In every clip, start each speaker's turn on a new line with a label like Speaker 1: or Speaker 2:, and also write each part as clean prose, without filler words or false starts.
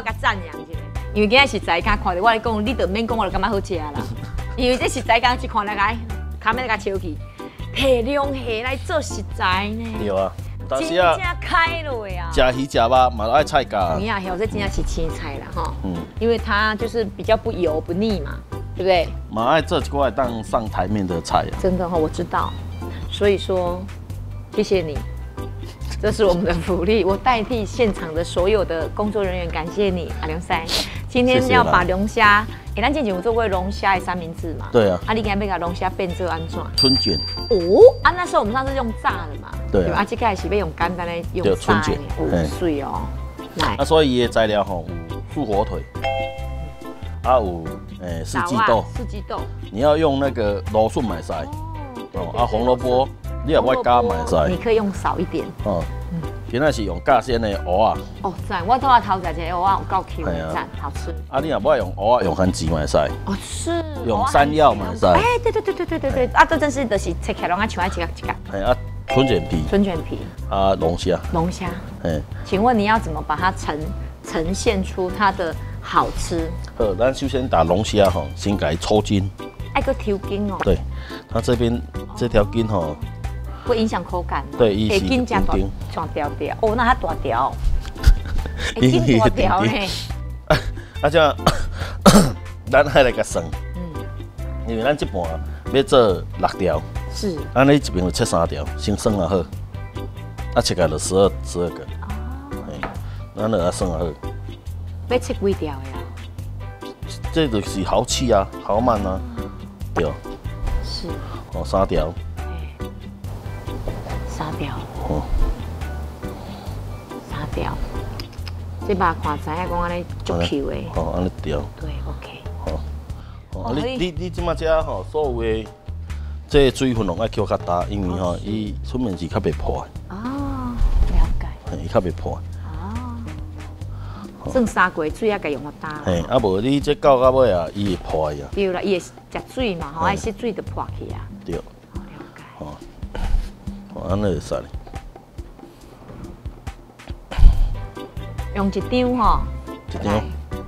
Speaker 1: 甲赞扬一下，因为今仔实在刚看到我讲，你就免讲，我就感觉好食啦。因为这实在刚一看那个，卡面甲笑去，摕龙虾来做食材呢。
Speaker 2: 对啊，但
Speaker 1: 真
Speaker 2: 是啊，
Speaker 1: 正开落呀。
Speaker 2: 食鱼食肉嘛爱菜价。
Speaker 1: 你啊，这真正是青菜啦哈。因为它就是比较不油不腻嘛，对不对？
Speaker 2: 嘛爱这几块当上台面的菜啊。
Speaker 1: 真的哈，我知道。所以说，谢谢你。这是我们的福利，我代替现场的所有的工作人员感谢你，阿龙塞。今天要把龙虾，咱之前有做过龙虾的三明治嘛？
Speaker 2: 对啊。
Speaker 1: 你今天要把龙虾变做安怎？
Speaker 2: 春卷。
Speaker 1: 哦，那时候我们上次用炸的嘛。
Speaker 2: 对啊。
Speaker 1: 这个是要用简单的用炸的。
Speaker 2: 春卷。
Speaker 1: 水哦。来。
Speaker 2: 所以伊的材料吼有素火腿，有四季豆。
Speaker 1: 四季豆。
Speaker 2: 你要用那个芦笋买晒。红萝卜。你也不加买晒，
Speaker 1: 你可以用少一点。
Speaker 2: 今仔是用价鲜的蚵仔。
Speaker 1: 哦，赞！我头头食这蚵仔有够 Q 的，赞，好吃。
Speaker 2: 你也不爱用蚵仔，用番薯买晒。
Speaker 1: 哦，是。
Speaker 2: 用山药买晒。
Speaker 1: 对，这真是就是切起来拢爱像一个。
Speaker 2: 春卷皮。
Speaker 1: 春卷皮。
Speaker 2: 龙虾。
Speaker 1: 龙虾。请问你要怎么把它呈现出它的好吃？
Speaker 2: 好，咱首先打龙虾吼，先给它抽筋。
Speaker 1: 爱个抽筋哦。
Speaker 2: 对，它这边这条筋吼。
Speaker 1: 会影响口感。
Speaker 2: 对，一起
Speaker 1: 筋加大条条。哦，那它大条。筋大条呢。
Speaker 2: 这样，咱还来个算。因为咱这盘要做6条。
Speaker 1: 是。
Speaker 2: 你这边就切3条，先算啊好。切开就12个。咱就算啊好。
Speaker 1: 要切几条呀？
Speaker 2: 这就是豪气啊，豪慢啊，对。
Speaker 1: 是。
Speaker 2: 3条。
Speaker 1: 3条，这把看知影讲安尼足 Q 的，
Speaker 2: 安尼调，
Speaker 1: 对 ，OK，
Speaker 2: 你即马遮吼，所有的这水分拢爱扣较大，因为吼，伊出面是较袂破。
Speaker 1: 哦，了解。
Speaker 2: 伊较袂破。
Speaker 1: 哦。算三过水啊，该用较大。
Speaker 2: 无你这到尾啊，伊会破啊。
Speaker 1: 对啦，伊会食水嘛，吼，爱吸水就破去啊。
Speaker 2: 对。
Speaker 1: 了解。
Speaker 2: 安尼就使哩。
Speaker 1: 用一张吼。
Speaker 2: 一张。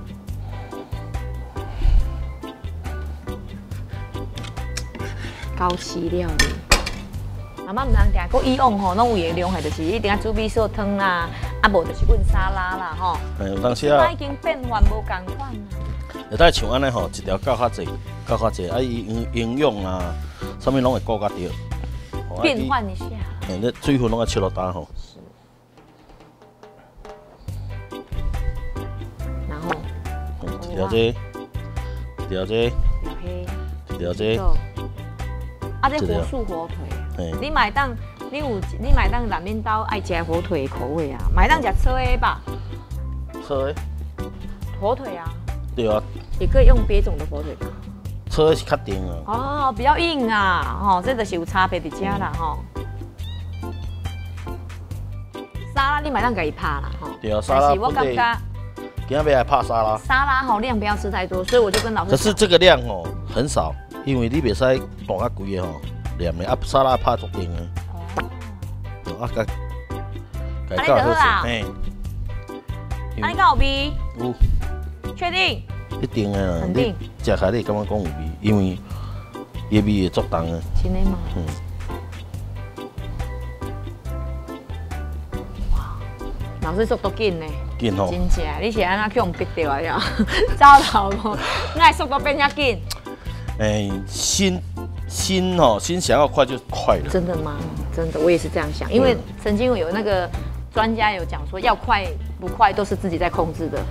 Speaker 1: 高饲料哩。妈妈唔通定搁以往吼，拢有个量系，就是一定要煮米线汤啦，无就是炖沙拉啦，吼。
Speaker 2: 有当时啊。
Speaker 1: 已经变换无共款啦。
Speaker 2: 会当像安尼吼，一条较济，伊营养啊，啥物拢会顾较着。
Speaker 1: 变换一下。
Speaker 2: 那水分拢要切落大吼。
Speaker 1: 是。然后。
Speaker 2: 一条这，一条这，一条这。
Speaker 1: 这火素火腿，你买当南面刀爱食火腿的口味啊，买当食车 A 吧。
Speaker 2: 车 A。
Speaker 1: 火腿啊。
Speaker 2: 对啊。
Speaker 1: 也可以用别种的火腿吧。
Speaker 2: 车 A 是较硬啊。
Speaker 1: 哦，比较硬啊，这就是有差别伫遮啦，吼。沙拉你买当家己拍啦，吼。
Speaker 2: 对啊，沙拉。
Speaker 1: 我感觉。
Speaker 2: 今天要来拍沙拉。
Speaker 1: 沙拉吼量不要吃太多，所以我就跟老师。
Speaker 2: 可是这个量哦很少，因为你袂使大啊贵的吼，量的沙拉拍足硬的。哦。
Speaker 1: 安尼就好啦。嘿。安尼敢有味？
Speaker 2: 有。
Speaker 1: 确定？
Speaker 2: 一定的啦。
Speaker 1: 肯定。
Speaker 2: 食起来你感觉讲有味，因为伊味会足重的。
Speaker 1: 真的吗？老师速度紧呢。
Speaker 2: 紧吼，
Speaker 1: 真正，你是安怎去用逼掉啊？呀，糟头无，那速度变遐紧。
Speaker 2: 心想要快就快了。
Speaker 1: 真的吗？真的，我也是这样想，因为曾经有那个专家有讲说，要快不快都是自己在控制的。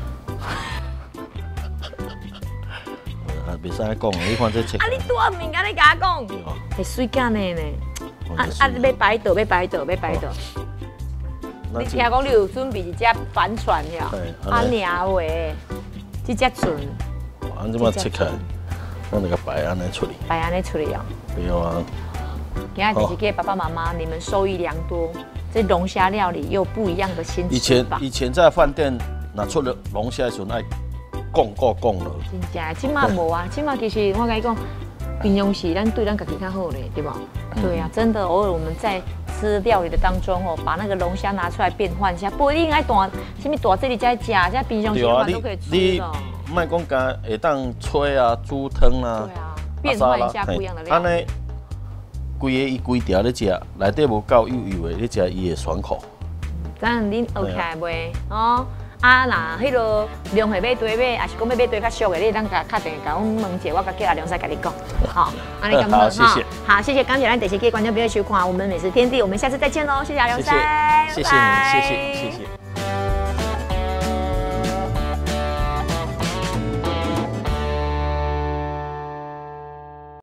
Speaker 2: 袂使讲，你看这切。
Speaker 1: 你多敏感，你甲我讲，会水干的呢。要摆倒，要摆倒。你听讲你有准备一只帆船呀？娘喂，这只船。
Speaker 2: 安怎么切开？我那个摆安尼处理。
Speaker 1: 摆安尼处理啊？
Speaker 2: 对啊。
Speaker 1: 今仔日是给爸爸妈妈，你们受益良多。这龙虾料理又不一样的新吃法。
Speaker 2: 以前在饭店拿出了龙虾的时候，爱讲了。
Speaker 1: 真正，今嘛无啊，今嘛其实我跟你讲，平常时咱对咱家己较好嘞，对吧？对啊，真的，偶尔我们在吃料理的当中哦，把那个龙虾拿出来变换一下，不一定爱大，什么大这里在加，在冰箱小碗都可以吃的。
Speaker 2: 卖讲加会当吹啊、煮汤啊，
Speaker 1: 对啊，变换一下不一样的料。
Speaker 2: 安尼，规条咧食，内底无够油油的，你食伊会爽口。
Speaker 1: 咱恁学起来袂哦？啊，那迄个龙虾买多买，还是讲要买多较俗的，你当甲敲电话甲阮问者，我甲叫阿良师甲你讲。好，安尼咁好，谢谢。好，谢谢感谢咱第四季观众朋友收看我们美食天地，我们下次再见喽，谢谢阿良师，
Speaker 2: 谢谢你，谢谢。